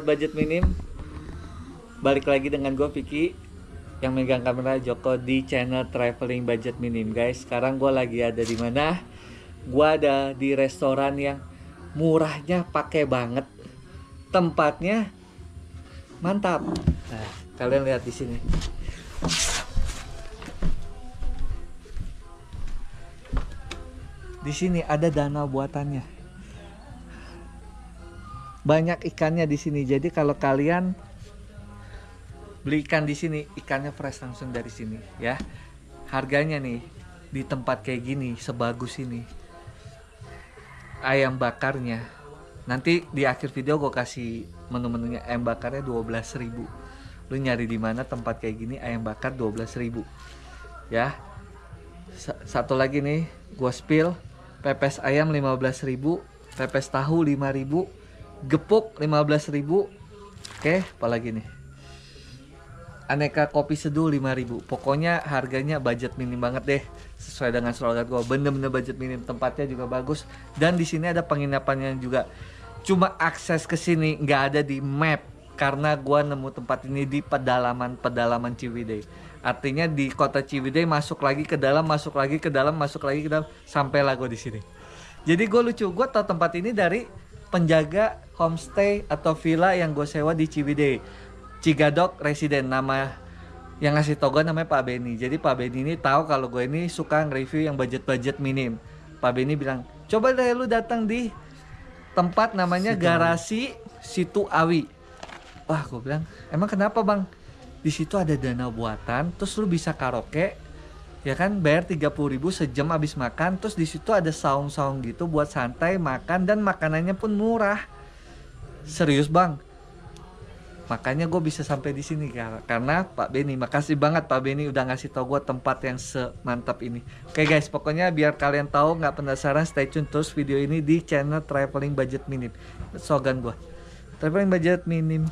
Sobat Budget Minim, balik lagi dengan gue Vicky yang megang kamera, Joko di channel Traveling Budget Minim. Guys, sekarang gue lagi ada di mana? Gue ada di restoran yang murahnya pakai banget, tempatnya mantap. Nah, kalian lihat di sini. Di sini ada danau buatannya. Banyak ikannya di sini. Jadi kalau kalian beli ikan di sini, ikannya fresh langsung dari sini ya. Harganya nih di tempat kayak gini, sebagus ini. Ayam bakarnya nanti di akhir video gue kasih menu-menunya. Ayam bakarnya 12.000. Lu nyari di mana tempat kayak gini ayam bakar 12.000 ya. Satu lagi nih gue spill, pepes ayam 15.000, pepes tahu 5.000, gepuk 15.000. Oke, apalagi nih, aneka kopi seduh 5.000. Pokoknya harganya budget minim banget deh, sesuai dengan slogan gue, bener-bener budget minim. Tempatnya juga bagus dan di sini ada penginapannya juga. Cuma akses ke sini nggak ada di map karena gue nemu tempat ini di pedalaman Ciwidey. Artinya di kota Ciwidey, masuk lagi ke dalam, masuk lagi ke dalam, masuk lagi ke dalam, sampailah gue di sini. Jadi gue lucu, gue tau tempat ini dari penjaga homestay atau villa yang gue sewa di Ciwidey, Cigadok Residen. Nama yang ngasih tau gue namanya Pak Benny. Jadi Pak Benny ini tahu kalau gue ini suka nge-review yang budget minim. Pak Benny bilang, coba deh lu datang di tempat namanya Garasi Situ Awi. Wah, gue bilang, emang kenapa bang? Di situ ada danau buatan, terus lu bisa karaoke, ya kan, bayar 30.000 sejam habis makan. Terus di situ ada saung-saung gitu buat santai makan, dan makanannya pun murah. Serius bang, makanya gue bisa sampai di sini karena Pak Benny. Makasih banget Pak Benny udah ngasih tau gue tempat yang semantap ini. Oke guys, pokoknya biar kalian tahu, nggak penasaran, stay tune terus video ini di channel Traveling Budget Minim. Slogan gue, Traveling Budget Minim.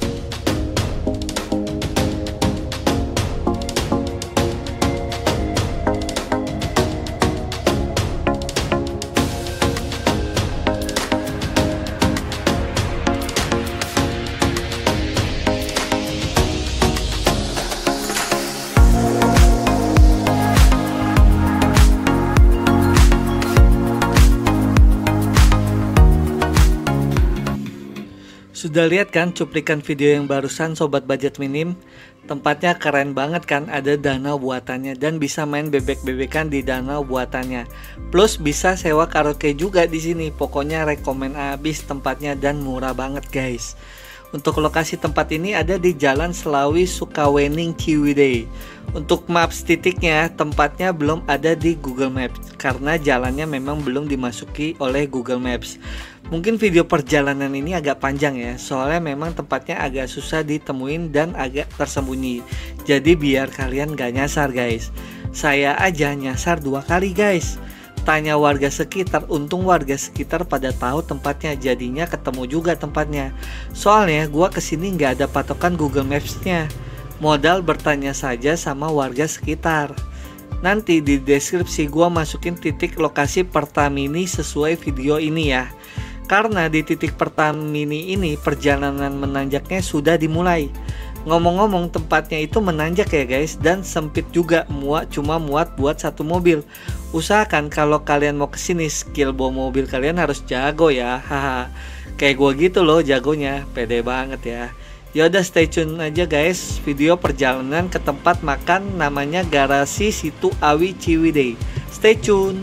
Sudah lihat kan cuplikan video yang barusan Sobat Budget Minim? Tempatnya keren banget kan, ada danau buatannya dan bisa main bebek-bebekan di danau buatannya. Plus bisa sewa karaoke juga di sini. Pokoknya rekomen abis tempatnya dan murah banget guys. Untuk lokasi tempat ini ada di Jalan Selawi Sukawening Ciwidey. Untuk maps titiknya, tempatnya belum ada di Google Maps karena jalannya memang belum dimasuki oleh Google Maps. Mungkin video perjalanan ini agak panjang ya, soalnya memang tempatnya agak susah ditemuin dan agak tersembunyi. Jadi biar kalian gak nyasar guys. Saya aja nyasar 2 kali guys. Tanya warga sekitar, untung warga sekitar pada tahu tempatnya, jadinya ketemu juga tempatnya. Soalnya gua kesini nggak ada patokan Google Maps-nya, modal bertanya saja sama warga sekitar. Nanti di deskripsi gua masukin titik lokasi Pertamini sesuai video ini ya. Karena di titik Pertamini ini perjalanan menanjaknya sudah dimulai. Ngomong-ngomong, tempatnya itu menanjak ya guys, dan sempit juga, cuma muat buat 1 mobil. Usahakan kalau kalian mau kesini, skill bawa mobil kalian harus jago ya. Haha, kayak gua gitu loh jagonya, pede banget ya. Yaudah, stay tune aja guys, video perjalanan ke tempat makan namanya Garasi Situ Awi Ciwidey. Stay tune.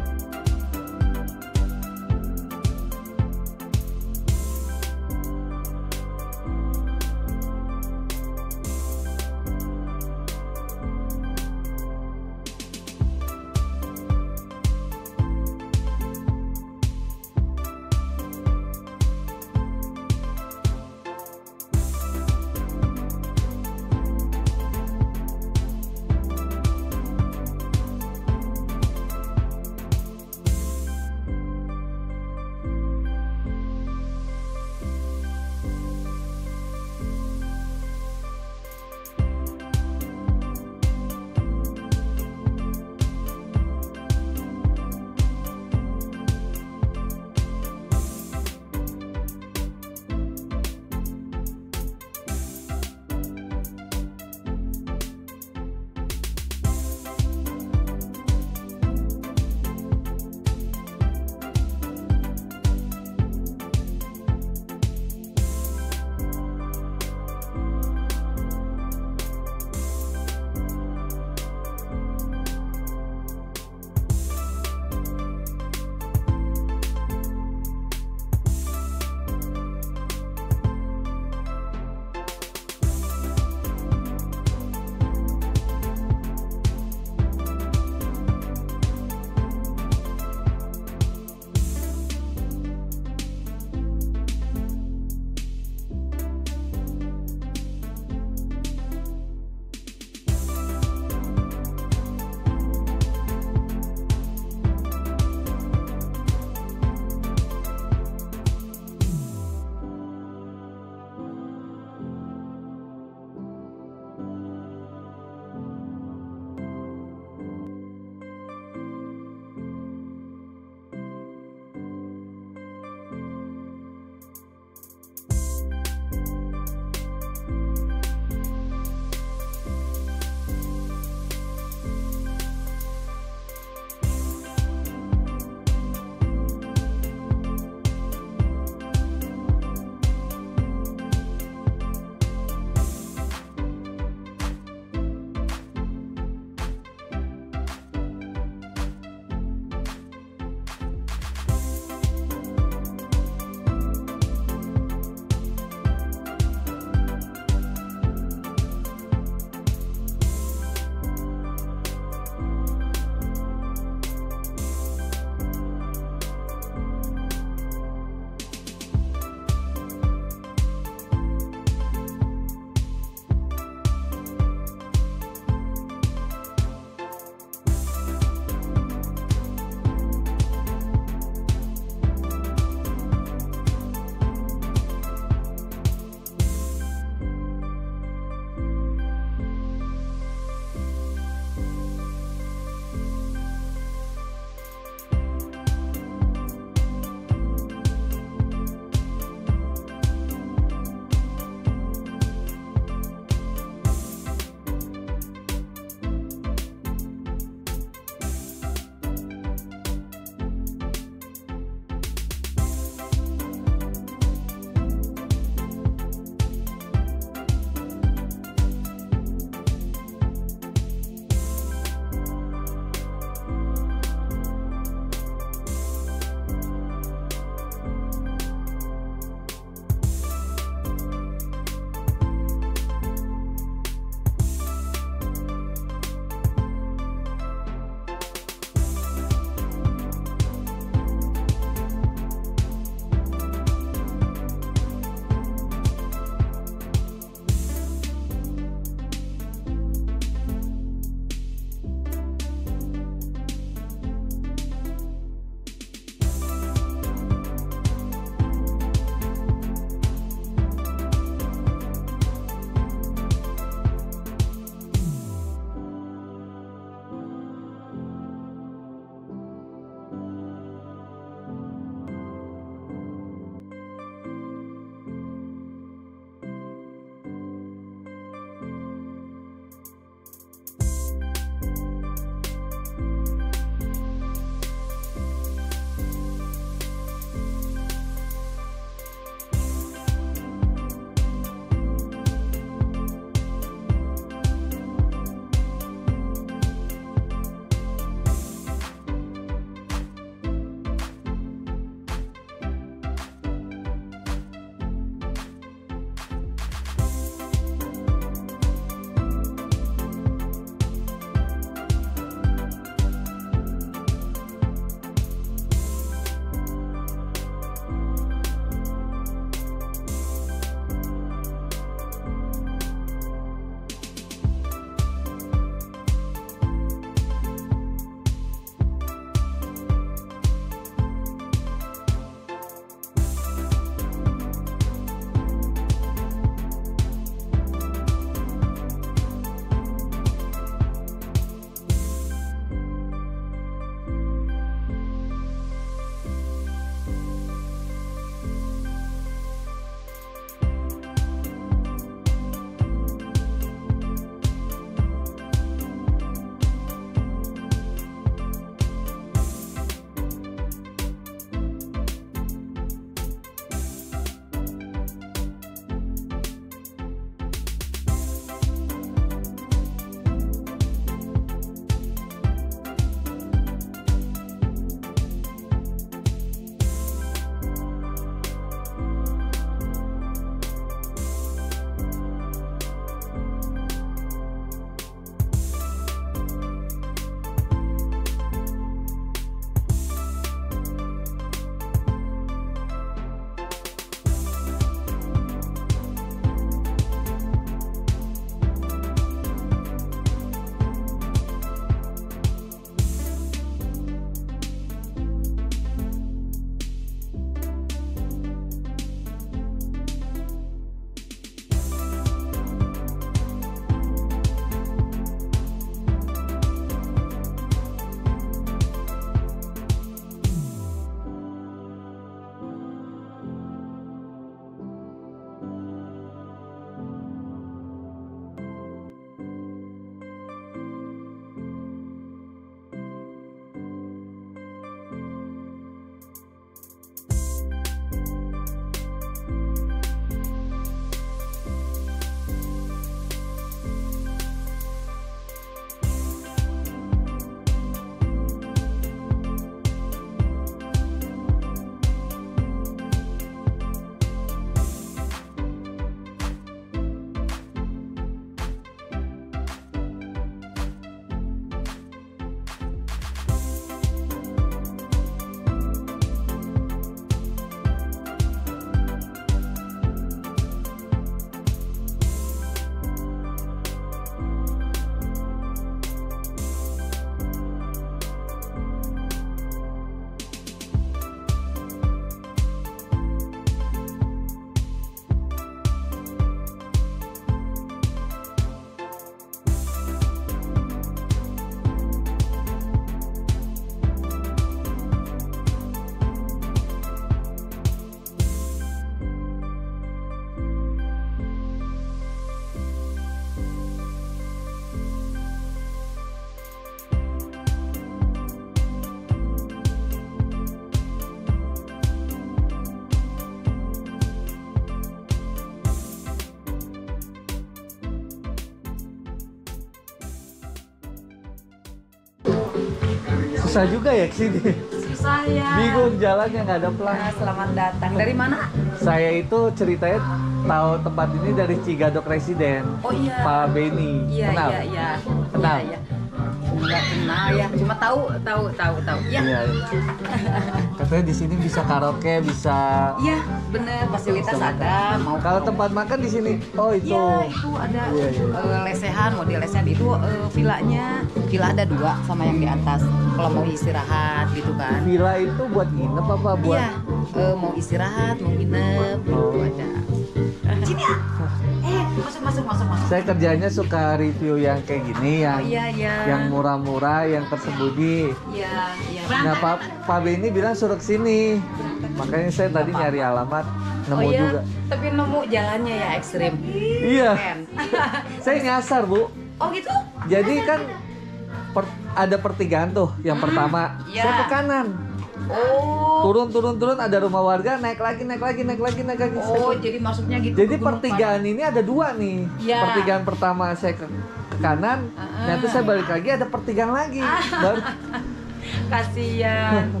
Susah juga ya kesini. Susah ya. Bingung jalannya, nggak ada pelang. Nah, selamat datang. Dari mana? Saya itu ceritanya tahu tempat ini dari Cigadok Residen. Oh iya. Pak Beni. Iya, Kenal? iya, iya. Kenal? Iya, iya. Nggak kenal ya, cuma tahu. Ya. Iya. Katanya di sini bisa karaoke, bisa. Iya, bener. Fasilitas ada. Mau Kalau tempat makan di sini, oh itu. Iya, itu ada Iya, iya. lesehan, model lesehan itu villanya. Villa ada 2 sama yang di atas. Kalau mau istirahat gitu kan. Villa itu buat nginep apa buat? Iya, mau istirahat, mau nginep, gitu ada. Sini ya. Masuk. Saya kerjanya suka review yang kayak gini, yang Iya. yang murah-murah, yang tersembunyi. Iya. Nah, Pak Beni bilang suruh kesini. Makanya saya tadi nyari alamat, nemu iya, juga. tapi nemu jalannya ya ekstrim. Iya. Keren. Saya nyasar, Bu. Oh gitu? Jadi kan ada pertigaan tuh, yang pertama. Iya. Saya ke kanan. Oh. Turun ada rumah warga, naik lagi. Oh, jadi maksudnya gitu. Jadi Gunung pertigaan ini ada 2 nih. Iya. Pertigaan pertama saya ke kanan, nanti saya balik lagi ada pertigaan lagi. Baru Kasihan.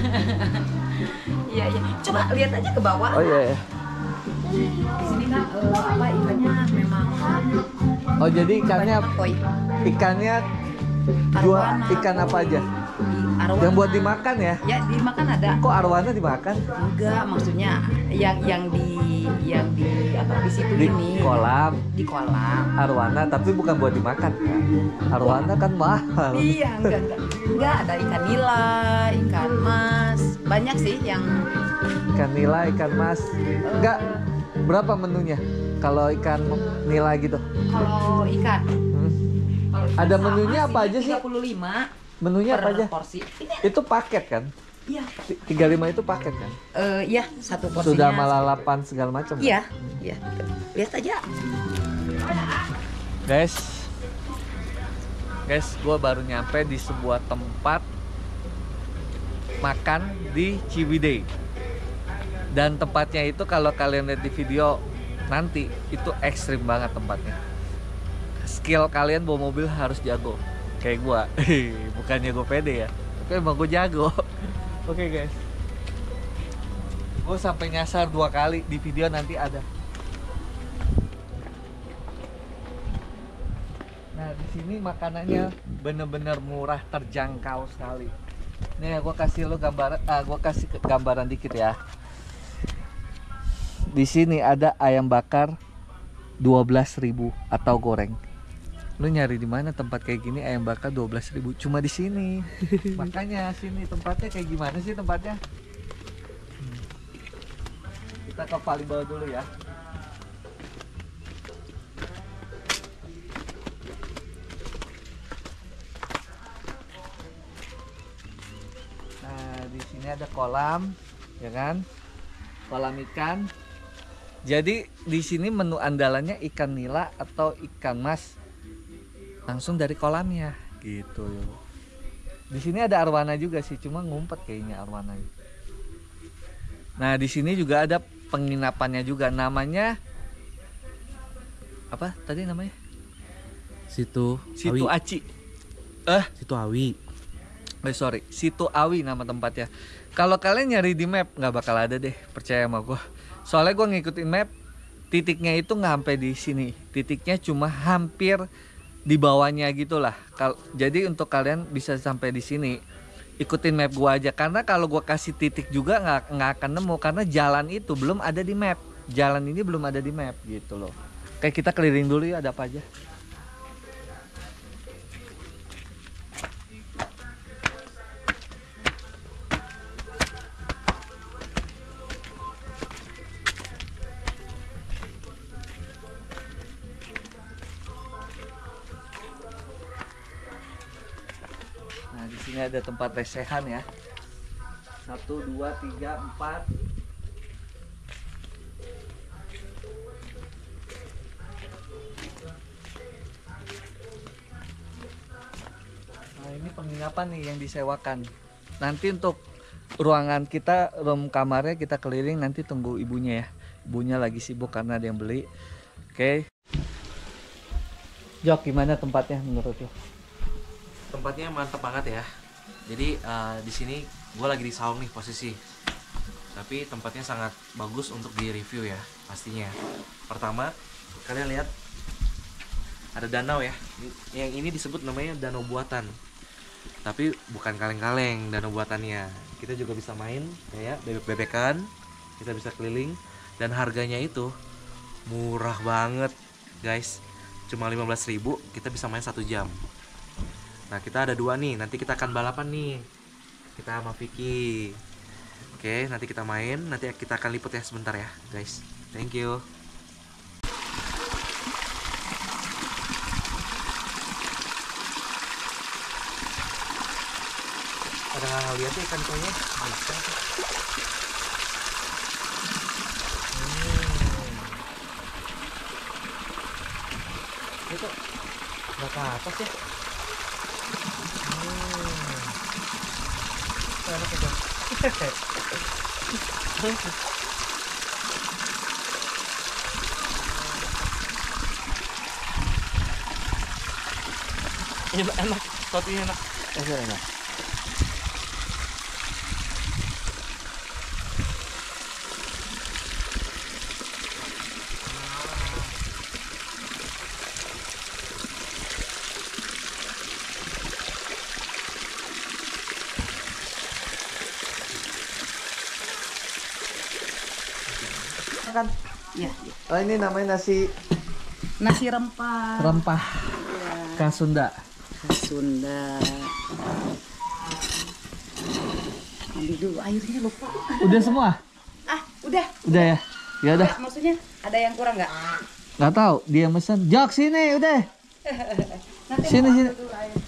Iya. Coba lihat aja ke bawah. oh iya. Di sini kan ikannya memang Oh jadi ikannya banyak koi. ikannya jual Arwana. ikan apa aja? Arwana. Yang buat dimakan ya? Ya, dimakan ada. Kok arwana dimakan? Enggak, maksudnya yang di apa di situ Di ini. kolam Di kolam. arwana, tapi bukan buat dimakan. Arwana kan mahal. Iya, enggak ada ikan nila, ikan mas, banyak sih yang Ikan nila, ikan mas. Enggak. Berapa menunya? Kalau ikan nila gitu? kalau ikan. Kalau ikan Ada sama menunya apa aja sih? 35 Menunya apa per aja? porsi. Itu paket kan? Iya. 35 itu paket kan? Iya, satu porsinya. Sudah malalapan segala macam. kan? Iya. Lihat aja. Guys, gue baru nyampe di sebuah tempat makan di Ciwidey. Dan tempatnya itu kalau kalian lihat di video nanti itu ekstrim banget tempatnya. Skill kalian bawa mobil harus jago. Kayak gue. Bukannya gue pede ya, tapi emang gue jago. Oke guys. Gue sampai nyasar 2 kali di video nanti ada. Nah di sini makanannya bener-bener murah, terjangkau sekali. Nih gue kasih lo gambaran, gue kasih gambaran dikit ya. Di sini ada ayam bakar 12.000 atau goreng. Lu nyari di mana tempat kayak gini ayam bakar 12.000? Cuma di sini. Makanya sini tempatnya kayak gimana sih tempatnya? Kita ke paling bawah dulu ya. Nah, di sini ada kolam, ya kan? Kolam ikan. Jadi di sini menu andalannya ikan nila atau ikan mas. Langsung dari kolamnya, gitu. Di sini ada arwana juga sih, cuma ngumpet kayaknya arwananya. Nah, di sini juga ada penginapannya juga, namanya apa tadi namanya? Situ Aci. Situ Awi. Sorry, Situ Awi nama tempatnya. Kalau kalian nyari di map nggak bakal ada deh, percaya sama gue. Soalnya gue ngikutin map, titiknya itu nggak sampai di sini. Titiknya cuma hampir di bawahnya gitulah. Jadi untuk kalian bisa sampai di sini, ikutin map gue aja. Karena kalau gue kasih titik juga nggak akan nemu, karena jalan itu belum ada di map. Jalan ini belum ada di map gitu loh. Kayak kita keliling dulu ya, ada apa aja. Nah, di sini ada tempat lesehan ya. 1, 2, 3, 4. Nah, ini penginapan nih yang disewakan. Nanti untuk ruangan kita, room kamarnya kita keliling, nanti tunggu ibunya ya. Ibunya lagi sibuk karena ada yang beli. Oke. Jok, gimana tempatnya menurut lo? Tempatnya mantap banget ya. Jadi di sini gue lagi di saung nih posisi. Tapi tempatnya sangat bagus untuk di review ya pastinya. Pertama, kalian lihat ada danau ya. Yang ini disebut namanya danau buatan. Tapi bukan kaleng-kaleng danau buatannya. Kita juga bisa main kayak bebek-bebekan. Kita bisa keliling dan harganya itu murah banget, guys. Cuma 15.000 kita bisa main 1 jam. Nah, kita ada 2 nih. Nanti kita akan balapan nih. Kita sama Vicky. Oke, nanti kita main. Nanti kita akan liput ya sebentar ya, guys. Thank you. Ada nggak lihat ya ikan koi-nya? Bisa. Itu nggak ke atas ya? Enak itu. Enak, topinya enak. Enak. Kan? Iya. Oh, ini namanya nasi Nasi rempah. rempah khas Sunda. Sunda. Ambil dulu airnya lupa. Udah semua? Udah. Udah ya? Ya udah. Maksudnya ada yang kurang nggak? Nggak tahu, dia mesen. Jok sini, udah. Nanti Sini, mau sini. ambil dulu air.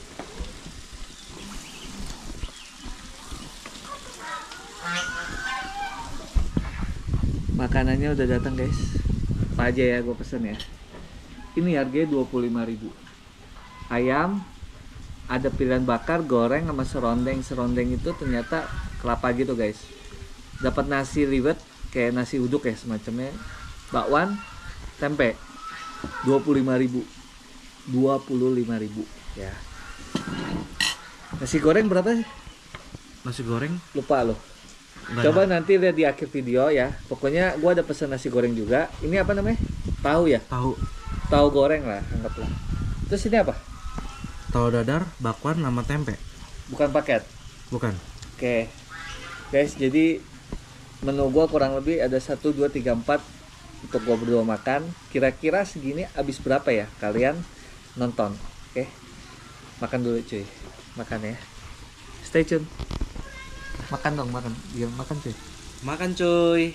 Makanannya udah datang, guys. Apa aja ya gue pesen ya. Ini harganya 25.000. Ayam, ada pilihan bakar, goreng sama serondeng. Serondeng itu ternyata kelapa gitu, guys. Dapat nasi liwet kayak nasi uduk ya semacamnya. Bakwan, tempe. 25.000. 25.000 ya. Nasi goreng berapa sih? Nasi goreng Lupa loh. nggak Coba ada. nanti lihat di akhir video ya. Pokoknya gua ada pesan nasi goreng juga. Ini apa namanya? Tahu ya? Tahu, Tahu goreng lah, anggaplah. Terus ini apa? tahu dadar, bakwan sama tempe. Bukan paket. Bukan. Oke. Guys, jadi menu gua kurang lebih ada 1 2 3 4 untuk gua berdua makan. Kira-kira segini habis berapa ya kalian nonton? Oke. Makan dulu cuy. Makan ya. Stay tune. Makan dong, makan. Iya, makan cuy. Makan cuy.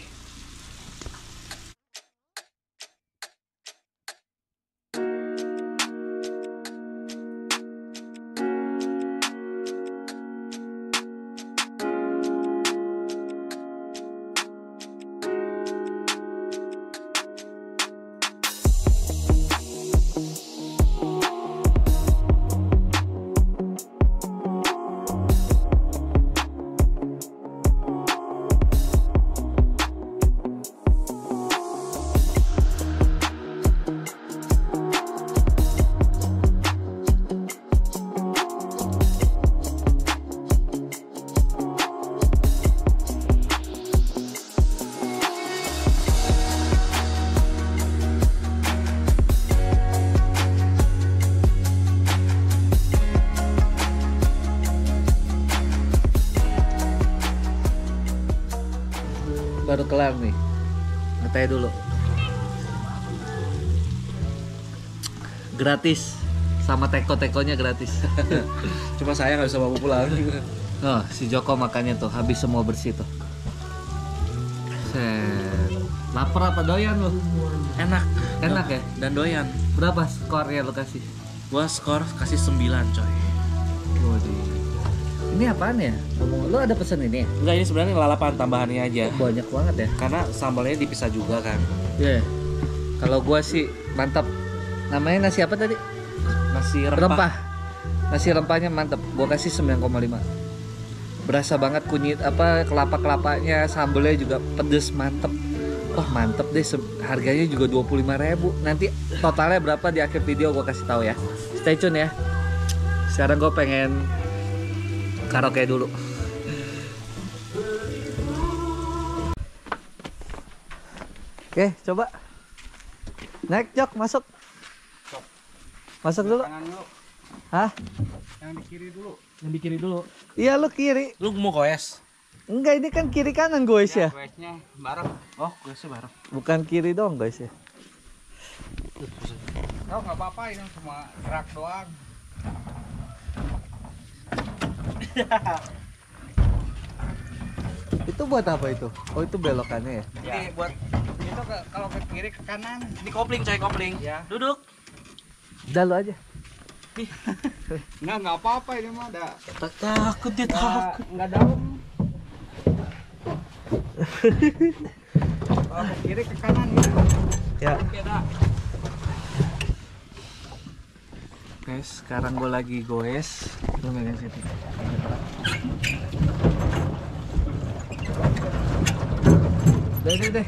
Baru kelar nih. Ngeteh dulu. Gratis. Sama teko-tekonya gratis. Cuma saya nggak bisa bawa pulang. Oh, si Joko makannya tuh habis semua bersih tuh. Set. Lapar apa doyan lu? Enak. Enak ya? Dan doyan. Berapa skornya lu kasih? Gua skor kasih 9 coy. Waduh. Ini apaan ya? Lu ada pesan ini? Enggak, ini sebenarnya lalapan tambahannya aja. Banyak banget ya. Karena sambalnya dipisah juga kan. Iya. Kalau gua sih mantap. Namanya nasi apa tadi? Nasi Rempah. Nasi rempahnya mantap. Gua kasih 9,5. Berasa banget kunyit apa kelapa-kelapanya, sambelnya juga pedes mantep. Wah, mantep deh. Harganya juga 25.000. Nanti totalnya berapa di akhir video gua kasih tahu ya. Stay tune ya. Sekarang gue pengen karaoke dulu. Oke, coba. Naik Jok, masuk. Masuk dulu. Hah? Yang di kiri dulu. Yang di kiri dulu. Iya, lu kiri. Lu mau goes? Enggak, ini kan kiri kanan guys ya. Questnya bareng. Oh, goesnya bareng. Bukan kiri dong guys ya. Oh nggak apa-apa ini cuma gerak doang. Itu buat apa itu? Oh, itu belokannya ya. Jadi buat itu kalau ke kiri ke kanan. Ini kopling coy, kopling. Ya. Duduk. Udah lu aja. Nggak apa-apa ini mah ada. Takut dia takut. Nggak dalam. Kalau ke kiri ke kanan gitu. Ya. Beda. Guys, sekarang gue lagi goes. Lu megang situ. Deh.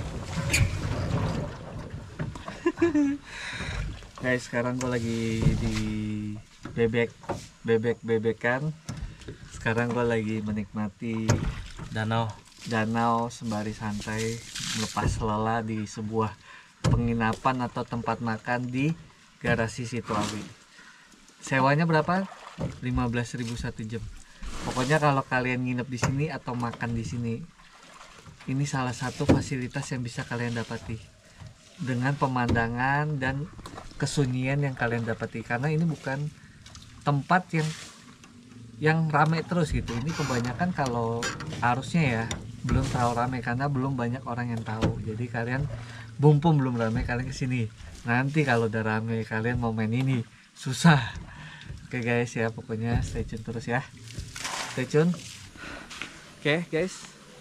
Guys, sekarang gue lagi di bebekan. Sekarang gue lagi menikmati danau sembari santai melepas lelah di sebuah penginapan atau tempat makan di Garasi Situawi. Sewanya berapa? 15.000 1 jam. Pokoknya kalau kalian nginep di sini atau makan di sini, ini salah satu fasilitas yang bisa kalian dapati dengan pemandangan dan kesunyian yang kalian dapati, karena ini bukan tempat yang ramai terus gitu. Ini kebanyakan kalau arusnya ya belum terlalu ramai karena belum banyak orang yang tahu. Jadi kalian mumpung belum ramai kalian kesini. Nanti kalau udah ramai kalian mau main ini susah. Oke guys ya, pokoknya stay tune terus ya. Stay tune. Oke guys,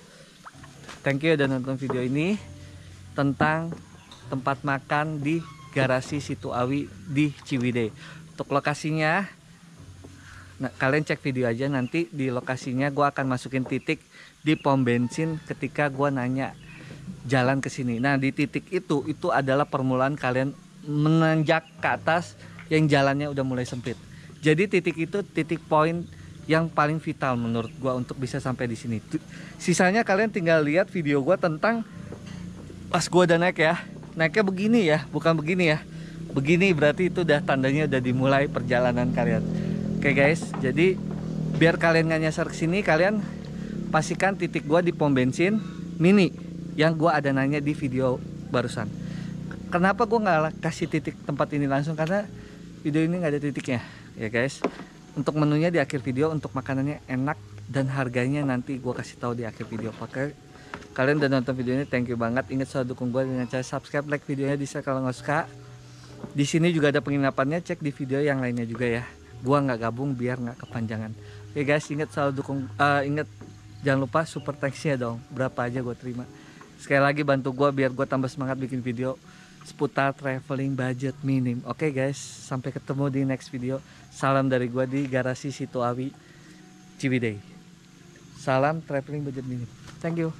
thank you udah nonton video ini tentang tempat makan di Garasi Situawi di Ciwidey. Untuk lokasinya, nah, kalian cek video aja, nanti di lokasinya gue akan masukin titik di pom bensin ketika gue nanya jalan ke sini. Nah, di titik itu adalah permulaan kalian menanjak ke atas yang jalannya udah mulai sempit. Jadi titik itu titik poin yang paling vital menurut gua untuk bisa sampai di sini. Sisanya kalian tinggal lihat video gua tentang pas gua udah naik ya. Naiknya begini ya, bukan begini ya. Begini berarti itu udah tandanya udah dimulai perjalanan kalian. Oke guys, jadi biar kalian nggak nyasar ke sini, kalian pastikan titik gua di pom bensin mini yang gua ada nanya di video barusan. Kenapa gua nggak kasih titik tempat ini langsung? Karena video ini nggak ada titiknya ya guys. Untuk menunya di akhir video, untuk makanannya enak dan harganya nanti gue kasih tahu di akhir video. Pakai kalian udah nonton video ini, thank you banget. Ingat selalu dukung gue dengan cara subscribe, like videonya, di-share kalau nggak suka. Di sini juga ada penginapannya, cek di video yang lainnya juga ya. Gue nggak gabung biar nggak kepanjangan. Oke guys, ingat selalu dukung, ingat jangan lupa super thanks-nya dong. Berapa aja gue terima. Sekali lagi bantu gue biar gue tambah semangat bikin video seputar traveling budget minim. Oke guys, sampai ketemu di next video. Salam dari gua di Garasi Situawi Ciwidey. Salam traveling budget minim. Thank you.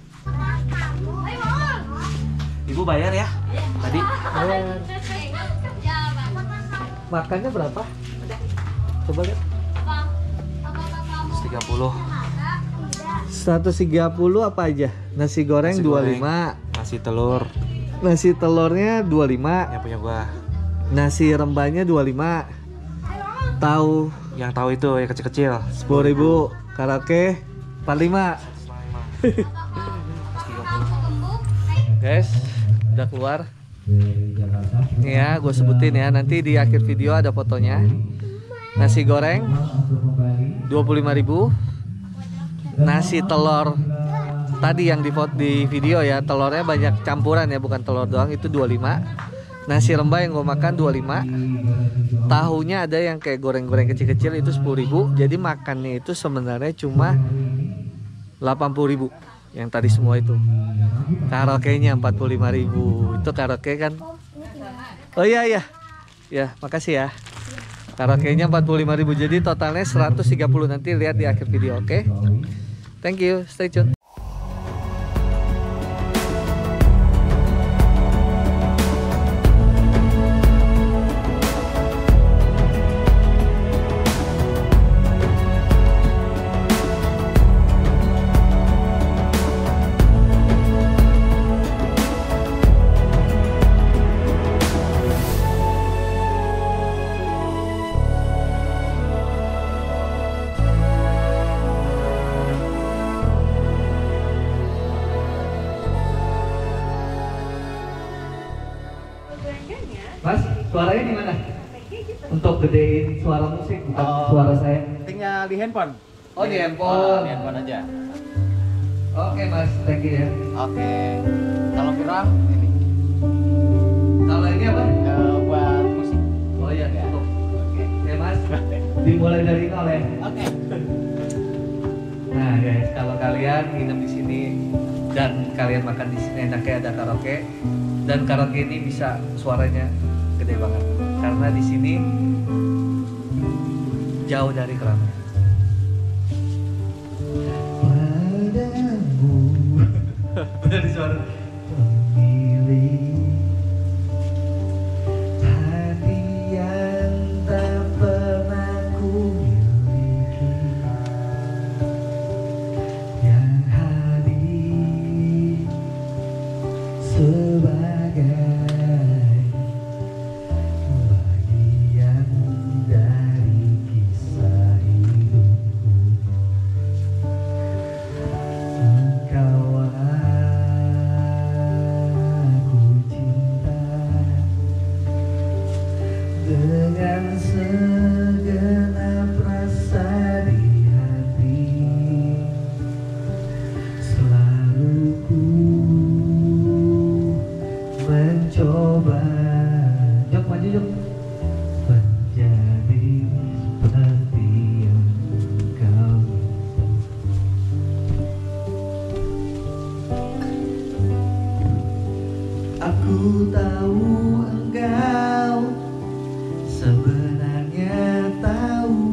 Ibu bayar ya? Tadi Makannya berapa? Coba lihat. 130 apa aja? Nasi goreng 25. Nasi telur Nasi telurnya 25. yang punya gua. Nasi rembanya 25. Tahu Yang tahu itu yang kecil-kecil. 10.000. Karaoke 45. Guys, udah keluar. Nih ya, gue sebutin ya. Nanti di akhir video ada fotonya. Nasi goreng 25.000. Nasi telur tadi yang di video ya, telurnya banyak campuran ya, bukan telur doang, itu 25. Nasi rembah yang gue makan 25. Tahunya ada yang kayak goreng-goreng kecil-kecil, itu 10.000. Jadi makannya itu sebenarnya cuma 80.000. Yang tadi semua itu. Karaoke-nya 45.000. Itu karaoke kan. Oh iya. Ya, makasih ya. Karaoke-nya 45.000. Jadi totalnya 130. Nanti lihat di akhir video, oke? Thank you. Stay tune. Mas, suaranya di mana? Untuk gedein suara musik, bukan suara saya. Tinggal di handphone. Oh, di handphone. Di handphone aja. Oke, Mas, thank you ya. Oke. Kalau Firang ini Kalau ini apa? buat musik. Oh iya, cukup. Oke. Ya, Mas. Dimulai dari nol ya. Oke. Nah, guys, kalau kalian nginep di sini dan kalian makan di sini enaknya ada karaoke, dan karaoke ini bisa suaranya gede banget karena di sini jauh dari keramaian. Padamu benar di suara pemilih hati yang tak pernah ku miliki, yang hadir sebagai bagian dari kisah hidupku. Engkau aku cinta dengan segenap rasa di hati. Selalu ku mencoba, Jok maju Jok, menjadi seperti yang kau minta. Aku tahu engkau sebenarnya tahu,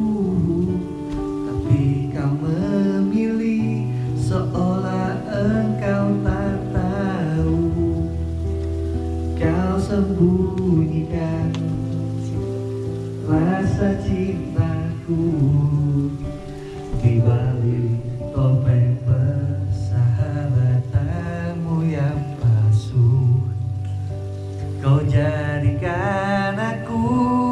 tapi kau memilih seolah engkau tak tahu. Kau sembunyikan rasa cintaku di balik topeng persahabatanmu yang palsu. Kau jadikan aku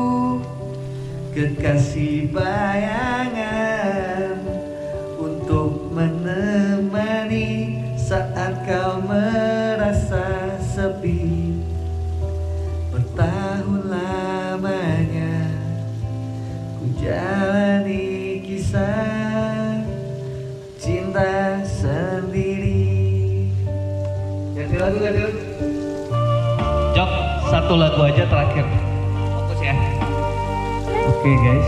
kekasih bayangan untuk menemani saat kau merasa sepi. Bertahun lamanya ku jalani kisah cinta sendiri. Ganti lagu, ganti lagu. Jok, satu lagu aja terakhir. Fokus ya. Oke guys,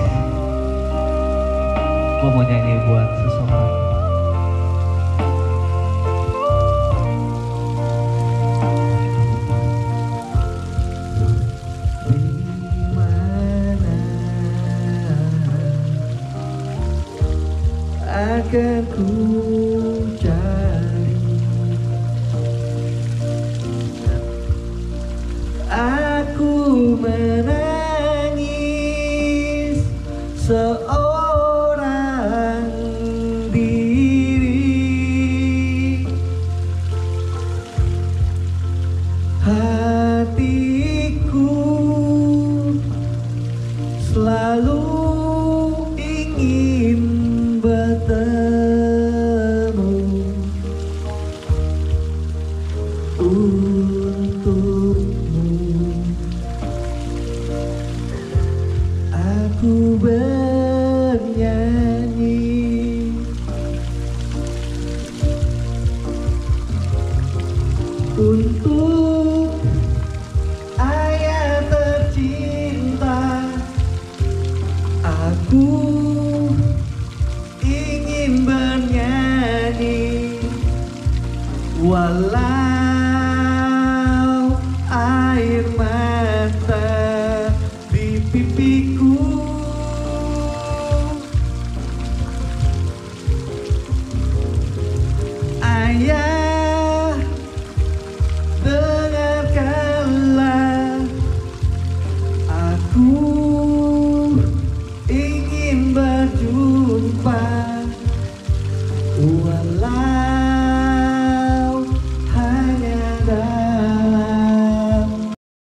gue mau nyanyi buat seseorang. Dimana akan ku cari aku